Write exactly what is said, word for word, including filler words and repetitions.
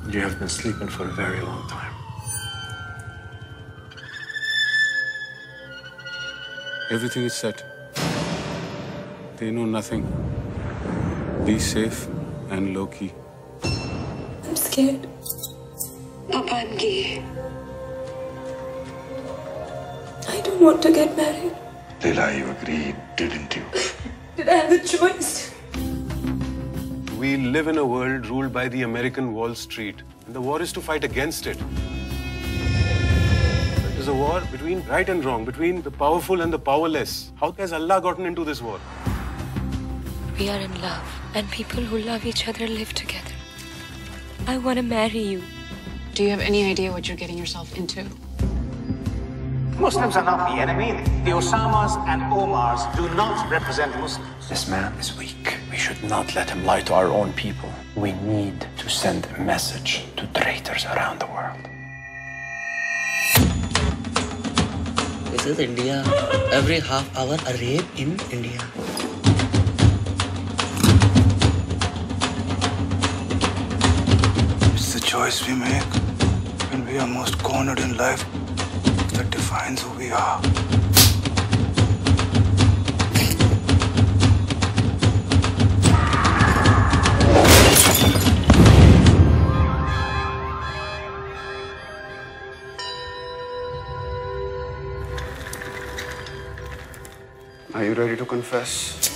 You have been sleeping for a very long time. Everything is set. They know nothing. Be safe and low-key. I'm scared. Papa, I'm gay. I don't want to get married. Leela, you agreed, didn't you? Did I have a choice? We live in a world ruled by the American Wall Street. And the war is to fight against it. It is a war between right and wrong, between the powerful and the powerless. How has Allah gotten into this war? We are in love, and people who love each other live together. I want to marry you. Do you have any idea what you're getting yourself into? Muslims are not the enemy. The Osamas and Omars do not represent Muslims. This man is weak. We should not let him lie to our own people. We need to send a message to traitors around the world. This is India. Every half hour, a rape in India. It's the choice we make when we are most cornered in life that defines who we are. Are you ready to confess?